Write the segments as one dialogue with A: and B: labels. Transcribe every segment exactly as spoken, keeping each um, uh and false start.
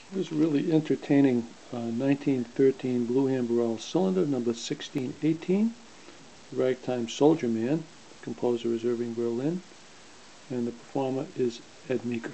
A: This is a really entertaining uh, nineteen thirteen blue Amberol cylinder, number sixteen eighteen, Ragtime Soldier Man. The composer is Irving Berlin, and the performer is Ed Meeker.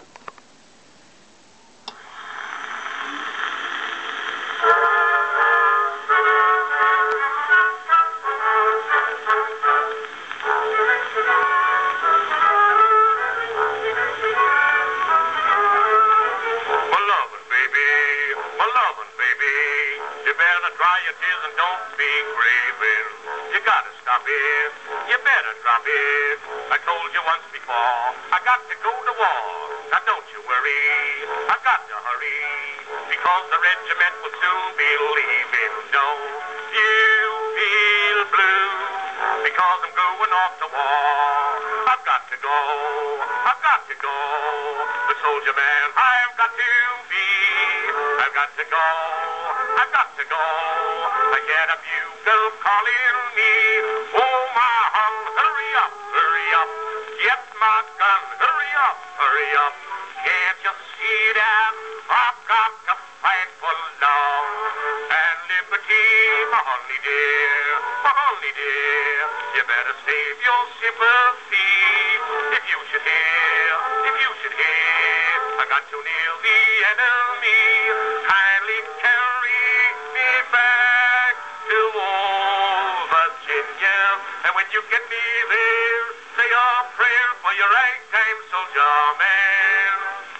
B: Dry your tears and don't be grieving. You gotta stop it. You better drop it. I told you once before, I got to go to war. Now don't you worry, I got to hurry, because the regiment will soon be leaving. Don't you feel blue, because I'm going off to war. I've got to go, I've got to go. The soldier man I've got to be. I've got to go, I've got to go. I get a bugle calling me. Oh my hum, hurry up, hurry up. Get my gun, hurry up, hurry up. Can't you see that I've got to fight for love and liberty, my honey dear, my honey dear. You better save your sympathy. If you should hear, if you should hear, I got too near the enemy. Kindly carry me back to old Virginia. And when you get me there, say a prayer for your ragtime soldier man.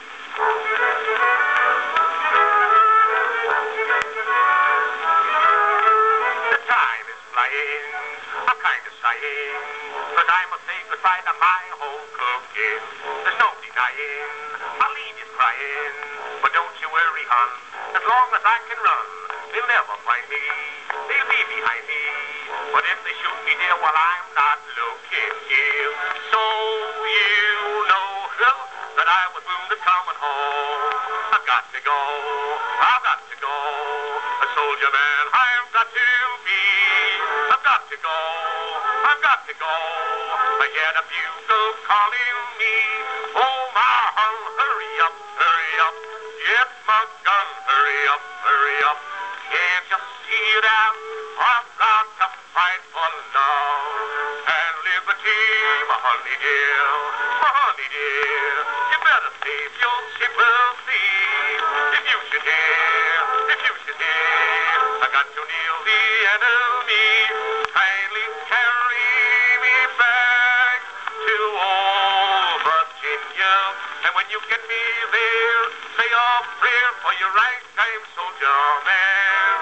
B: The time is flying, I'm kind of sighing, but I must say goodbye to my home cooking. There's no denying, I'll leave you crying, but don't you worry, hon, as long as I can run, they'll never find me, they'll be behind me, but if they shoot me dear while I'm not looking here, so you know that I was wounded coming home. I've got to go, I've got to go, a soldier man I've got to be. I've got to go, I've got to go, I get a bugle calling me. Oh my hum, hurry up, hurry up, get my gun, hurry up, hurry up. Can't you see that I've got to fight for love and liberty, my honey dear, my honey dear. You better save your sympathy. If you should hear, if you should hear, I got to kneel the enemy. Kindly carry me back to old Virginia. And when you get me there, say a prayer for your ragtime soldier man.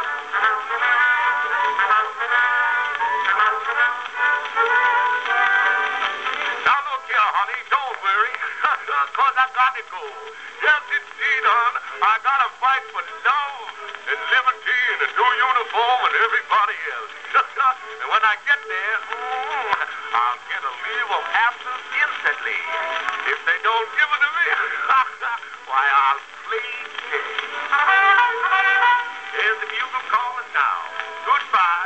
B: Now look here, honey, don't worry, cause I got to go. Yes, indeed, hon, I gotta fight for love and liberty and a new uniform and everybody else. And when I get there, mm, I'll get a leave of absence instantly. If they don't give it to me, why, I'll play dead. Here's the bugle calling now. Goodbye.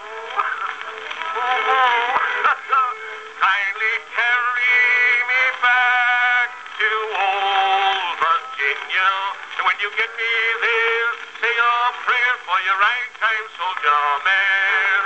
B: Kindly carry me back to old Virginia. And when you get me there, say a prayer for your ragtime soldier man.